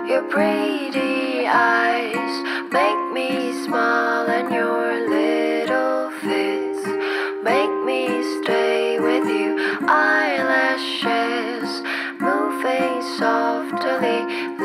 Your pretty eyes make me smile, and your little fits make me stay with you. Eyelashes moving softly